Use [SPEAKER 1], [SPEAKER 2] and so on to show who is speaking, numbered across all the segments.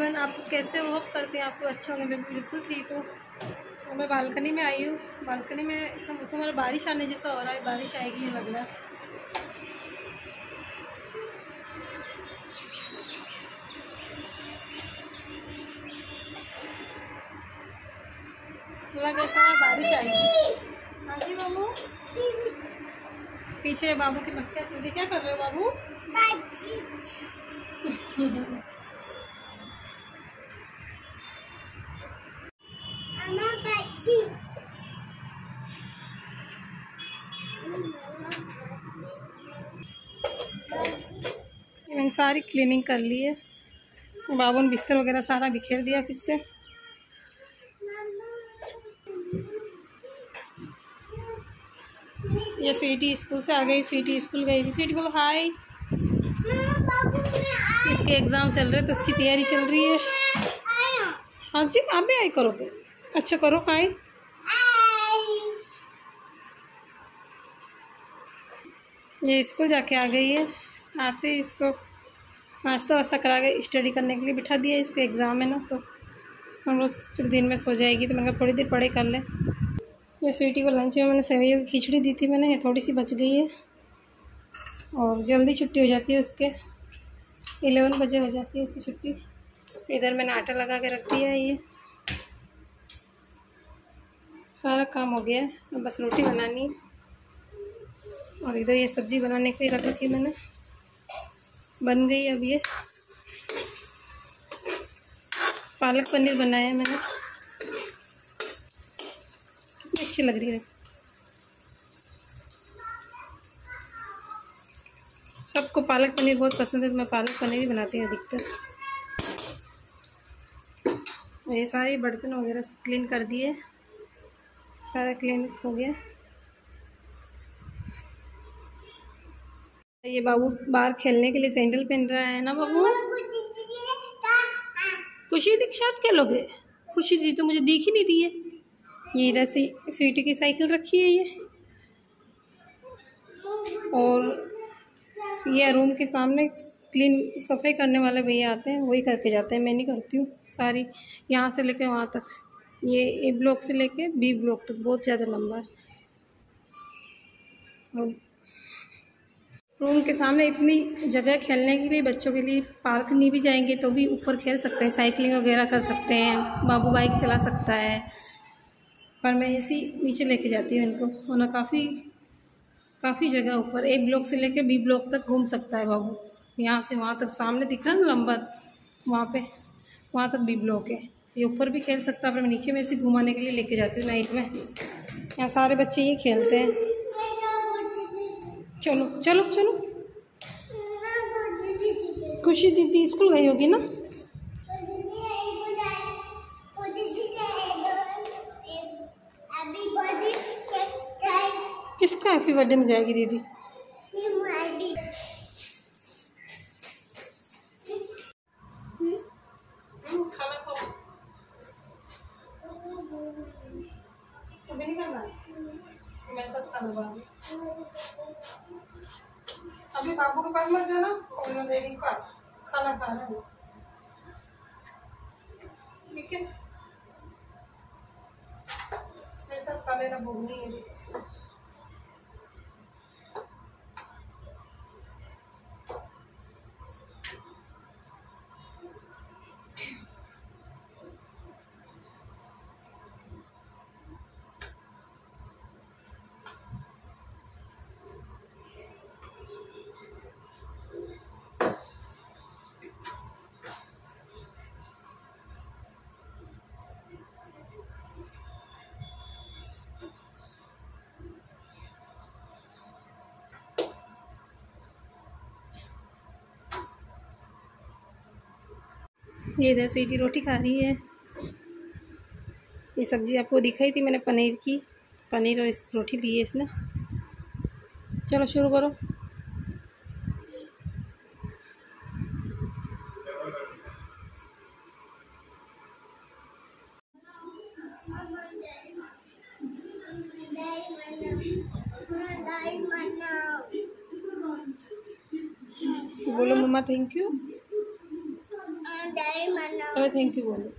[SPEAKER 1] Everyone, आप सब कैसे हो? होप करते हैं आप सब अच्छे होंगे। मैं बिल्कुल ठीक हूँ। और मैं बालकनी में आई हूँ। बालकनी में इस मौसम और बारिश आने जैसा हो रहा है, बारिश आएगी ये लग रहा है। लग ऐसा है बारिश आएगी। हाँ जी बाबू, पीछे बाबू की मस्तियाँ सुन रही। क्या कर रहे हो बाबू? मैंने सारी क्लीनिंग कर ली है। बाबू ने बिस्तर वगैरह सारा बिखेर दिया फिर से। ये स्वीटी स्कूल से आ गई। स्वीटी स्कूल गई थी। स्वीटी बोलो हाय। इसके एग्ज़ाम चल रहे तो उसकी तैयारी चल रही है। हाँ जी, आप भी आई करोगे? अच्छा करो हाय। ये स्कूल जाके आ गई है। आते ही इसको नाश्ता वास्ता करा के स्टडी करने के लिए बिठा दिया। इसके एग्ज़ाम है ना, तो हम रोज़ फिर दिन में सो जाएगी, तो मैंने कहा थोड़ी देर पढ़े कर ले। ये स्वीटी को लंच में मैंने सेवइयों की खिचड़ी दी थी मैंने, ये थोड़ी सी बच गई है। और जल्दी छुट्टी हो जाती है उसके, 11 बजे हो जाती है उसकी छुट्टी। इधर मैंने आटा लगा के रख दिया है। ये सारा काम हो गया है, अब बस रोटी बनानी है। और इधर ये सब्ज़ी बनाने के लिए रख रखी मैंने, बन गई। अब ये पालक पनीर बनाया है मैंने, कितनी अच्छी लग रही है। सबको पालक पनीर बहुत पसंद है, तो मैं पालक पनीर ही बनाती हूँ अधिकतर। ये सारे बर्तन वगैरह क्लीन कर दिए, सारा क्लीन हो गया। ये बाबू बाहर खेलने के लिए सैंडल पहन रहा है ना बाबू। खुशी दी के साथ खेलोगे? खुशी दी तो मुझे दिख ही नहीं रही है। ये इधर से स्वीटी की साइकिल रखी है ये। और ये रूम के सामने क्लीन सफाई करने वाले भैया आते हैं, वही करके जाते हैं, मैं नहीं करती हूँ। सारी यहाँ से लेके वहाँ तक, ये ए ब्लॉक से लेके बी ब्लॉक तक बहुत ज़्यादा लंबा है। और रूम के सामने इतनी जगह खेलने के लिए, बच्चों के लिए। पार्क नहीं भी जाएंगे तो भी ऊपर खेल सकते हैं, साइकिलिंग वगैरह कर सकते हैं, बाबू बाइक चला सकता है। पर मैं इसी नीचे लेके जाती हूँ इनको, वरना काफ़ी जगह ऊपर ए ब्लॉक से लेके बी ब्लॉक तक घूम सकता है बाबू। यहाँ से वहाँ तक सामने दिख रहा है ना लंबा, वहाँ तक बी ब्लॉक है। ये ऊपर भी खेल सकता है, पर मैं नीचे में इसे घुमाने के लिए लेके जाती हूँ नाइट में। यहाँ सारे बच्चे ये खेलते हैं। चलो चलो चलो। खुशी दीदी स्कूल गई होगी ना? किसका हैप्पी बर्थडे में जाएगी दीदी? खाना खाओ। अभी नहीं खाना? मैं सब खा लूँगा। अभी बाबू के पास मत जाना, और डैडी के पास खाना खाना है, ठीक है? मैं सब खा लेना, भूख नहीं है। ये इधर स्वीटी रोटी खा रही है। ये सब्ज़ी आपको दिखाई थी मैंने, पनीर की। पनीर और इस रोटी ली है इसने। चलो शुरू करो। बोलो मम्मा थैंक यू। अरे थैंक यू बोलो।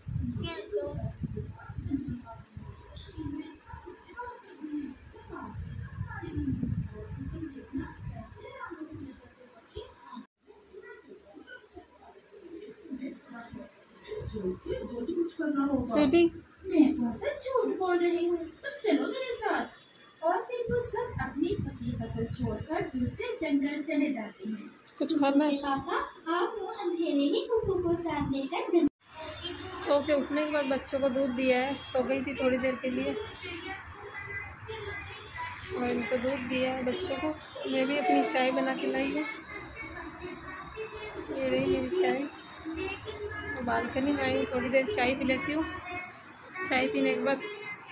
[SPEAKER 1] स्वीटी
[SPEAKER 2] मैं फसल झूठ बोल रही हूँ, तुम चलो मेरे साथ। और फिर वो सब अपनी पकी फसल छोड़कर दूसरे जंगल चले जाते हैं।
[SPEAKER 1] कुछ खाना है?
[SPEAKER 2] पापा आप वो अंधेरे में कुकू को साथ लेकर
[SPEAKER 1] सो के उठने के बाद बच्चों को दूध दिया है। सो गई थी थोड़ी देर के लिए और इनको दूध दिया है बच्चों को। मैं भी अपनी चाय बना के लाई हूँ। ये रही मेरी चाय। और बालकनी में आई हूँ, थोड़ी देर चाय पी लेती हूँ। चाय पीने के बाद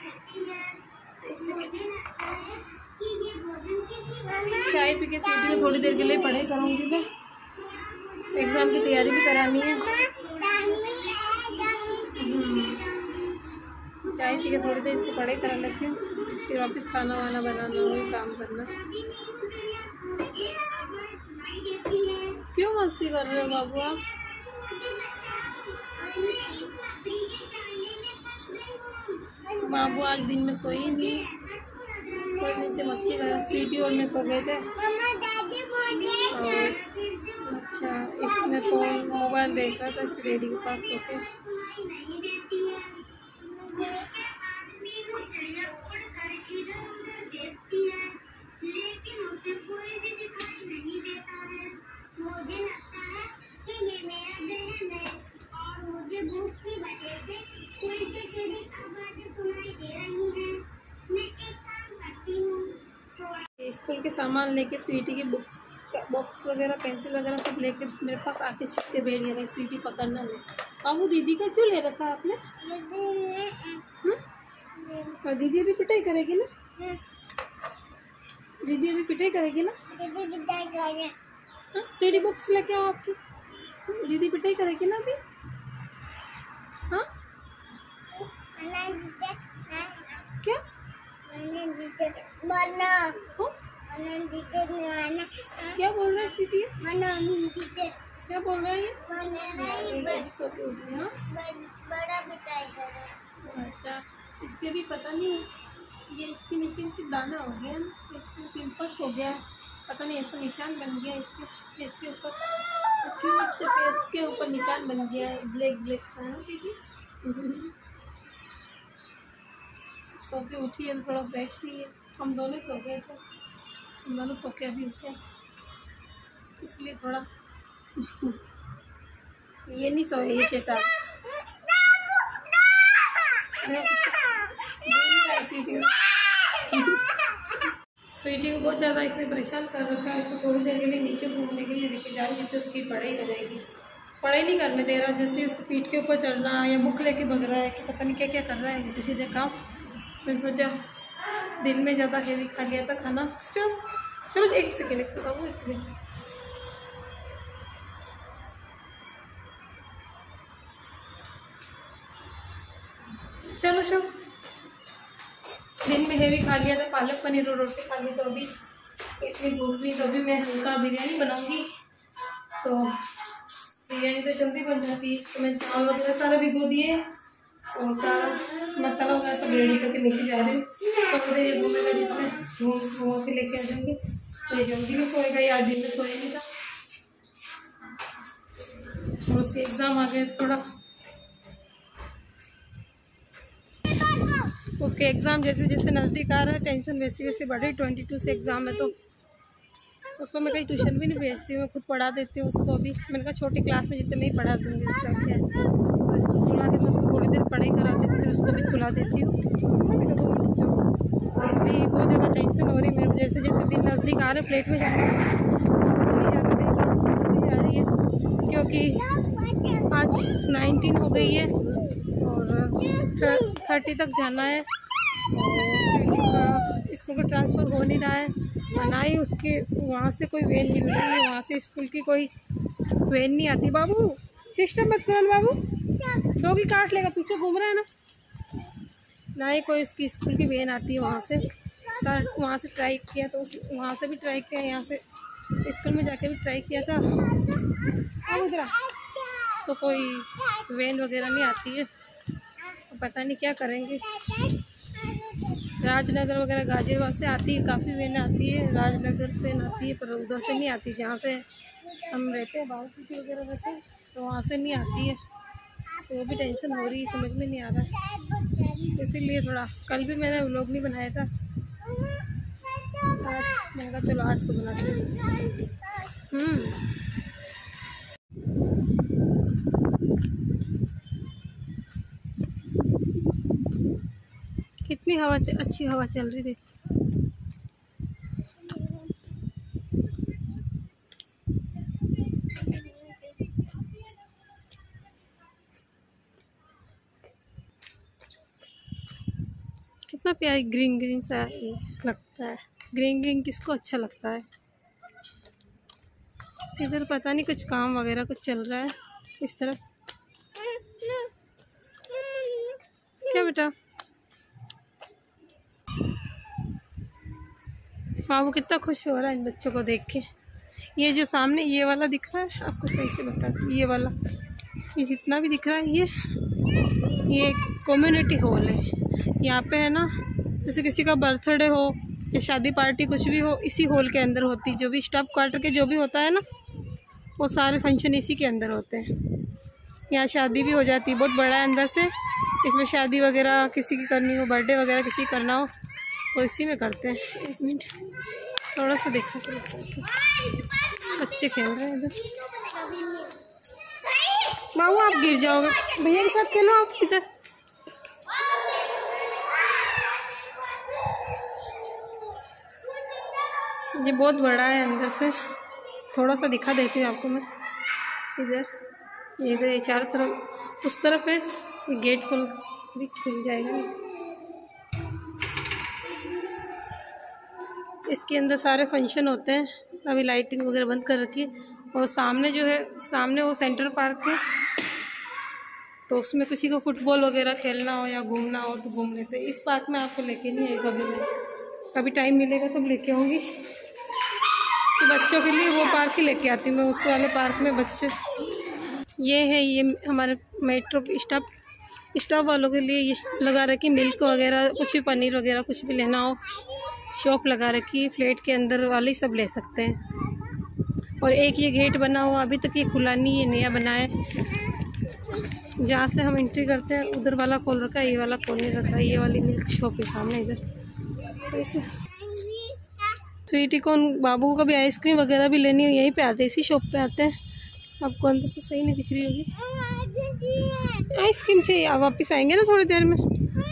[SPEAKER 1] चाय पी के स्वीटी को थोड़ी देर के लिए पढ़ाई करूँगी। मैं एग्ज़ाम की तैयारी भी करानी है। चाय पी के थोड़ी देर इसको पढ़ाई करा लेती हूँ, फिर वापस खाना वाना बनाना और काम करना। क्यों मस्ती कर रहे हो बाबू आप? बाबू आज दिन में सोई ही नहीं, कोई दिन से मस्ती कर। स्वीटी और मैं सो गए थे। और अच्छा, इसने फ़ोन मोबाइल देख रहा था इसके डैडी के पास सो के। स्कूल के सामान लेके स्वीटी की बॉक्स वगैरह पेंसिल वगैरह सब लेके मेरे पास आके छिपके बैठ गया। स्वीटी पकड़ना ले। बाबू दीदी का क्यों ले रखा आपने? और दीदी अभी पिटाई करेगी ना? दीदी अभी पिटाई करेगी ना? स्वीटी बुक्स लेके आओ आपकी। दीदी पिटाई करेगी ना अभी? हाँ क्या क्या बोल रहे हैं स्वीटी? क्या बोल रहे हैं? अच्छा, इसके भी पता नहीं, ये इसके नीचे से दाना हो गया ना, इसके पिंपल्स हो गया, पता नहीं ऐसा निशान बन गया इसके ऊपर, क्यूट से फेस के ऊपर निशान बन गया है, ब्लैक सा है स्वीटी। सो के उठी है, थोड़ा फ्रेश भी है। हम दोनों सो गए थे, हम दोनों सो के अभी उठे, इसलिए थोड़ा ये नहीं सोए ये शैतान। स्वीटी को बहुत ज़्यादा इसने परेशान कर रखा है। इसको थोड़ी देर के लिए नीचे घूमने के लिए लेके जाएंगे तो उसकी पढ़ाई हो जाएगी। पढ़ाई नहीं करने दे रहा, जैसे उसको पीठ के ऊपर चढ़ना या बुक लेके भग रहा है कि पता नहीं क्या क्या कर रहा है किसी जगह काम। मैंने सोचा दिन में ज़्यादा हेवी खा लिया था खाना। चलो एक सेकेंड एक सेकेंड। चलो दिन में हेवी खा लिया था, पालक पनीर और रोटी खा ली, तो अभी इतनी भूख नहीं, तो अभी मैं हल्का बिरयानी बनाऊंगी। तो बिरयानी तो जल्दी बन जाती है, तो मैं चावल वगैरह सारा भिगो दिए और सारा मसाला वगैरह सब रेडी करके नीचे जा रही हूँ। कपड़े ये घूमेगा जितने घूम के लेके आ जाऊँगी। तो ये जल्दी भी सोएगा, ये 8 दिन में सोए नहीं था। और उसके एग्ज़ाम आ गए, थोड़ा उसके एग्ज़ाम जैसे जैसे नज़दीक आ रहा है टेंशन वैसे वैसे बढ़ रही। 22 से एग्ज़ाम है, तो उसको मैं कहीं ट्यूशन भी नहीं भेजती हूँ, मैं खुद पढ़ा देती हूँ उसको। अभी मैंने कहा छोटी क्लास में जितने नहीं पढ़ा दूँगी उसका क्या है, तो इसको सुला के मैं उसको थोड़ी देर पढ़ाई करा देती हूँ, फिर उसको भी सुला देती हूँ। बेटा 2 मिनट जो अभी बहुत ज़्यादा टेंशन हो रही है मेरे को। जैसे जैसे दिन नज़दीक आ रहे प्लेट में जाना उतनी ज़्यादा मेरी जा रही है, क्योंकि आज 19 हो गई है और 30 तक जाना है। और स्कूल का ट्रांसफ़र हो नहीं रहा है, ना ही उसके वहाँ से कोई वैन मिल रही है, वहाँ से स्कूल की कोई वैन नहीं आती। बाबू सिस्टम मत खोल बाबू, डॉगी काट लेगा, पीछे घूम रहा है ना ही कोई उसकी स्कूल की वैन आती है वहाँ से। सर वहाँ से ट्राई किया तो वहाँ से भी ट्राई किया, यहाँ से स्कूल में जाके भी ट्राई किया था। अब इधर तो कोई वैन वगैरह नहीं आती है, तो पता नहीं क्या करेंगे। राजनगर वगैरह गाजियाबाद से आती है, काफ़ी वैन आती है, राजनगर से आती है, पर उधर से नहीं आती जहाँ से हम रहते हैं, बाहर सिटी वगैरह रहते हैं, तो वहाँ से नहीं आती है। तो वो भी टेंशन हो रही है, समझ में नहीं आ रहा है, इसीलिए थोड़ा कल भी मैंने व्लॉग नहीं बनाया था, आज मैंने कहा चलो आज तो बनाते हैं। कितनी हवा अच्छी हवा चल रही थी। कितना प्यारी ग्रीन ग्रीन सा लगता है। ग्रीन ग्रीन किसको अच्छा लगता है। इधर पता नहीं कुछ काम वगैरह कुछ चल रहा है इस तरफ। क्या बेटा, बाबू कितना खुश हो रहा है इन बच्चों को देख के। ये जो सामने ये वाला दिख रहा है, आपको सही से बताती, ये वाला, ये जितना भी दिख रहा है ये कम्युनिटी हॉल है। यहाँ पे है ना, जैसे किसी का बर्थडे हो या शादी पार्टी कुछ भी हो, इसी हॉल के अंदर होती। जो भी स्टाफ क्वार्टर के जो भी होता है ना, वो सारे फंक्शन इसी के अंदर होते हैं। यहाँ शादी भी हो जाती है, बहुत बड़ा है अंदर से। इसमें शादी वगैरह किसी की करनी हो, बर्थडे वगैरह किसी की करना हो, तो इसी में करते हैं। एक मिनट थोड़ा सा देखा तो बच्चे खेल रहे हैं इधर। बाबू आप गिर जाओगे, भैया के साथ खेलो आप इधर। ये बहुत बड़ा है अंदर से, थोड़ा सा दिखा देती हूँ आपको मैं। इधर ये चारों तरफ, उस तरफ है, ये गेट खुल जाएगा। इसके अंदर सारे फंक्शन होते हैं। अभी लाइटिंग वगैरह बंद कर रखी है। और सामने जो है, सामने वो सेंट्रल पार्क है, तो उसमें किसी को फुटबॉल वगैरह खेलना हो या घूमना हो तो घूम लेते हैं। इस पार्क में आपको लेके नहीं आएगा कभी मैं, कभी टाइम मिलेगा तब लेके आऊँगी। तो बच्चों के लिए वो पार्क ही लेके आती हूँ मैं, उस वाले पार्क में बच्चे। ये है, ये हमारे मेट्रो स्टाफ वालों के लिए ये लगा रखी, मिल्क वगैरह कुछ भी, पनीर वगैरह कुछ भी लेना हो, शॉप लगा रखी। फ्लैट के अंदर वाले सब ले सकते हैं। और एक ये गेट बना हुआ, अभी तक ये खुला नहीं, ये नया बना है। जहाँ से हम एंट्री करते हैं उधर वाला खोल रखा है, ये वाला खोल नहीं रखा है। ये वाली मिल्क शॉप है सामने इधर। सही से स्वीटी कॉर्न, बाबू को कभी आइसक्रीम वगैरह भी लेनी हो यहीं पे आते हैं, इसी शॉप पे आते हैं। आपको अंदर से सही नहीं दिख रही होगी। आइसक्रीम चाहिए, आप वापस आएंगे ना थोड़ी देर में।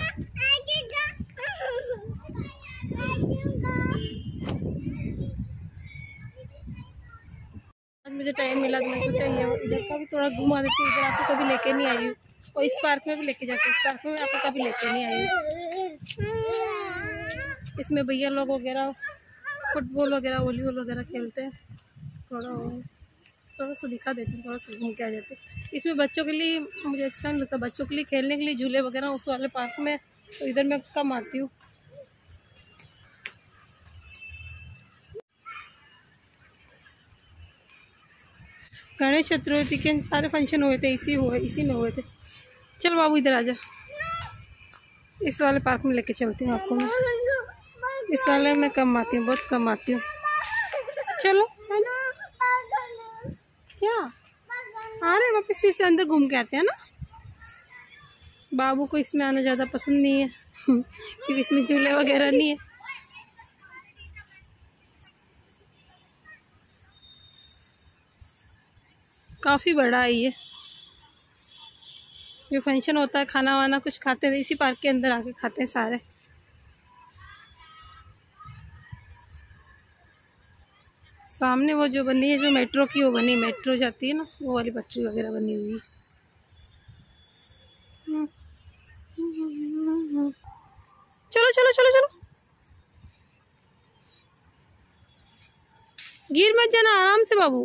[SPEAKER 1] आज मुझे टाइम मिला तो मैं सोचा ये इधर का भी थोड़ा घुमा देती हूँ। इधर आपको कभी लेके नहीं आई हूँ, और इस पार्क में भी लेके जाती हूँ। इस पार्क में आपको कभी लेके नहीं आई हूँ। इसमें भैया लोग वगैरह फुटबॉल वगैरह, वॉलीबॉल वगैरह खेलते हैं। थोड़ा सा दिखा देती हूँ, थोड़ा सा घूम के आ जाते हैं। इसमें बच्चों के लिए मुझे अच्छा नहीं लगता, बच्चों के लिए खेलने के लिए झूले वगैरह उस वाले पार्क में, तो इधर मैं कम आती हूँ। गणेश चतुर्थी के सारे फंक्शन हुए थे, इसी में हुए थे। चल बाबू इधर आजा, इस वाले पार्क में लेके चलती हूँ आपको मैं। इस वाले में कम आती हूँ, बहुत कम आती हूँ। चलो क्या आ रहे वापस, फिर से अंदर घूम के आते हैं ना। बाबू को इसमें आना ज़्यादा पसंद नहीं है क्योंकि इसमें झूले वगैरह नहीं है। काफ़ी बड़ा है ये। फंक्शन होता है, खाना वाना कुछ खाते हैं, इसी पार्क के अंदर आके खाते हैं सारे। सामने वो जो बनी है, जो मेट्रो की वो बनी, मेट्रो जाती है ना, वो वाली पटरी वगैरह बनी हुई है। चलो चलो चलो चलो, गिर मत जाना, आराम से बाबू।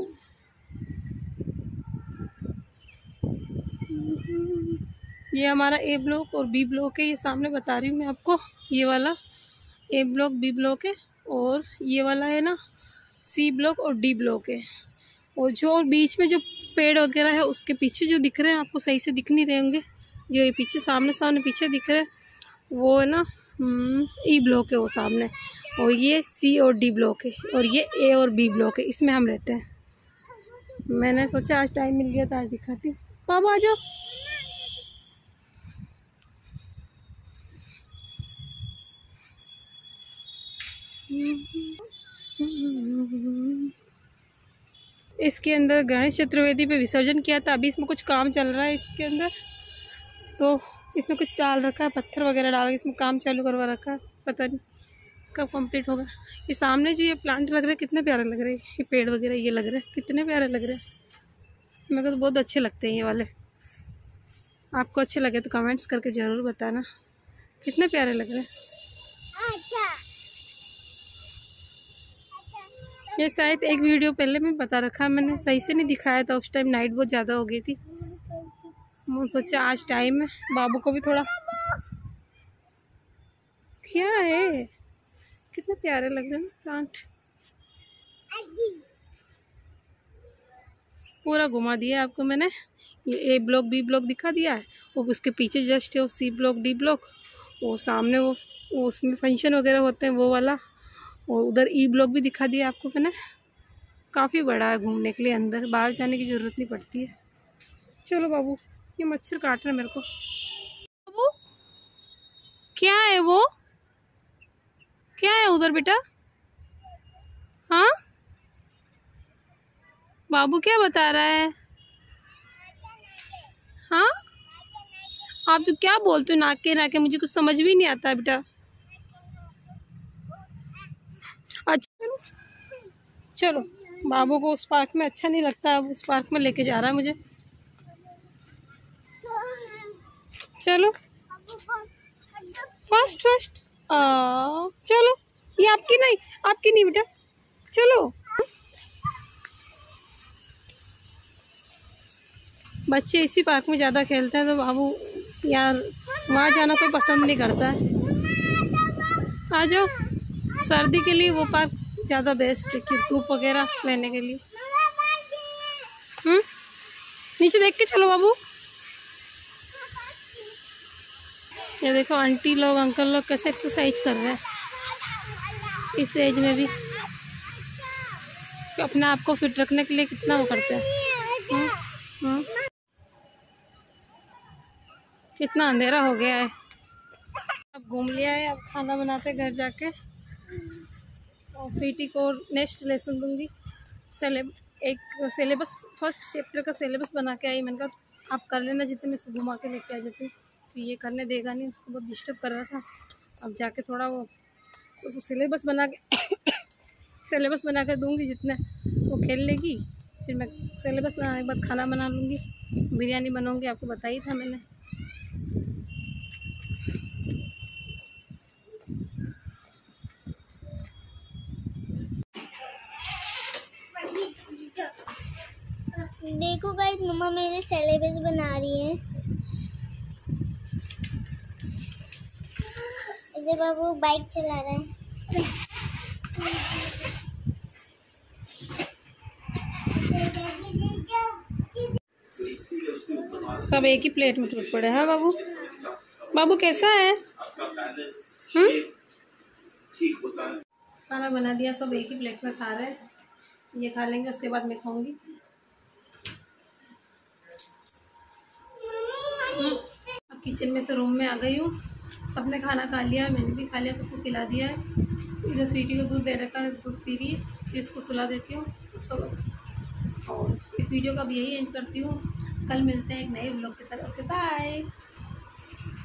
[SPEAKER 1] ये हमारा ए ब्लॉक और बी ब्लॉक है, ये सामने बता रही हूँ मैं आपको। ये वाला ए ब्लॉक, बी ब्लॉक है, और ये वाला है ना सी ब्लॉक और डी ब्लॉक है। और जो बीच में जो पेड़ वगैरह है उसके पीछे जो दिख रहे हैं आपको सही से दिख नहीं रहे होंगे, जो ये पीछे सामने पीछे दिख रहे हैं वो है ना ई ब्लॉक है वो सामने, और ये सी और डी ब्लॉक है, और ये ए और बी ब्लॉक है, इसमें हम रहते हैं। मैंने सोचा आज टाइम मिल गया था आज दिखाती हूँ। बाबू आ जाओ। इसके अंदर गणेश चतुर्थी पे विसर्जन किया था, अभी इसमें कुछ काम चल रहा है इसके अंदर, तो इसमें कुछ डाल रखा है, पत्थर वगैरह डाल के इसमें काम चालू करवा रखा है, पता नहीं कब कंप्लीट होगा। ये सामने जो ये प्लांट लग रहे हैं कितने प्यारे लग रहे हैं, ये पेड़ वगैरह ये लग रहे हैं कितने प्यारे लग रहे हैं, मेरे को तो बहुत अच्छे लगते हैं ये वाले। आपको अच्छे लगे तो कमेंट्स करके ज़रूर बताना, कितने प्यारे लग रहे हैं। ये शायद एक वीडियो पहले में बता रखा, मैंने सही से नहीं दिखाया था, उस टाइम नाइट बहुत ज़्यादा हो गई थी। मैं सोचा आज टाइम है, बाबू को भी थोड़ा। क्या है, कितने प्यारे लग रहे हैं प्लांट। पूरा घुमा दिया आपको मैंने, ये ए ब्लॉक बी ब्लॉक दिखा दिया है, वो उसके पीछे जस्ट है वो सी ब्लॉक डी ब्लॉक, वो सामने वो उसमें फंक्शन वगैरह होते हैं वो वाला, और उधर ई ब्लॉक भी दिखा दिया आपको मैंने। काफ़ी बड़ा है घूमने के लिए, अंदर बाहर जाने की ज़रूरत नहीं पड़ती है। चलो बाबू, ये मच्छर काट रहे मेरे को। बाबू क्या है वो, क्या है उधर बेटा? हाँ बाबू क्या बता रहा है? हाँ आप जो क्या बोलते हो नाके नाके, मुझे कुछ समझ भी नहीं आता है बेटा। अच्छा चलो, बाबू को उस पार्क में अच्छा नहीं लगता, अब उस पार्क में लेके जा रहा है मुझे। चलो फास्ट फास्ट, चलो ये आपकी नहीं बेटा, चलो। बच्चे इसी पार्क में ज़्यादा खेलते हैं, तो बाबू यार वहाँ जाना कोई पसंद नहीं करता है। आ जाओ, सर्दी के लिए वो पार्क ज़्यादा बेस्ट है कि धूप वगैरह लेने के लिए। नीचे देख के चलो बाबू। ये देखो आंटी लोग अंकल लोग कैसे एक्सरसाइज कर रहे हैं इस एज में भी, तो अपने आप को फिट रखने के लिए कितना वो करते हैं। कितना अंधेरा हो गया है, अब घूम लिया है, अब खाना बनाते घर जाके, और स्वीटी को नेक्स्ट लेसन दूंगी। एक सिलेबस फर्स्ट चैप्टर का सिलेबस बना के आई, मैंने कहा आप कर लेना जितने, मैं इसको घुमा के लेके आ जाती हूँ, तो ये करने देगा नहीं, उसको बहुत डिस्टर्ब कर रहा था। अब जाके थोड़ा वो उसको सिलेबस बना के दूंगी, जितने वो खेल लेगी, फिर मैं सिलेबस बनाने के बाद खाना बना लूँगी, बिरयानी बनाऊँगी, आपको बताई था मैंने।
[SPEAKER 3] देखो गाइस, मम्मा मेरे सिलेबस बना रही है। जब अब वो बाइक चला रहा है।
[SPEAKER 1] सब एक ही प्लेट में टूट पड़े हैं बाबू। बाबू कैसा है? खाना बना दिया, सब एक ही प्लेट में खा रहे हैं, ये खा लेंगे उसके बाद मैं खाऊंगी। अब किचन में से रूम में आ गई हूँ, सबने खाना खा लिया, मैंने भी खा लिया, सबको खिला दिया है। इधर स्वीटी को दूध दे रखा है, दूध पी रही है, फिर इसको सुला देती हूँ तो सब। और इस वीडियो का भी यही एंड करती हूँ, कल मिलते हैं एक नए व्लॉग के साथ। Okay bye.